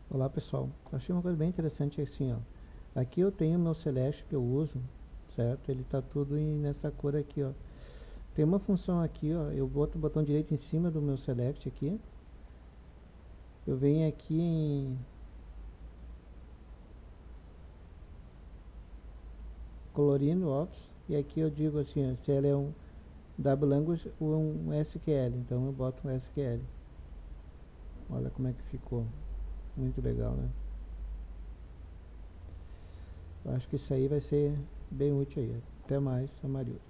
Olá pessoal, achei uma coisa bem interessante assim, ó. Aqui eu tenho meu Celeste que eu uso, certo? Ele tá tudo nessa cor aqui, ó. Tem uma função aqui, ó. Eu boto o botão direito em cima do meu Select aqui. Eu venho aqui em Colorindo Ops e aqui eu digo assim, ó, se ela é um W Language ou um SQL. Então eu boto um SQL. Olha como é que ficou. Muito legal, né? Eu acho que isso aí vai ser bem útil aí. Até mais, Amarildo.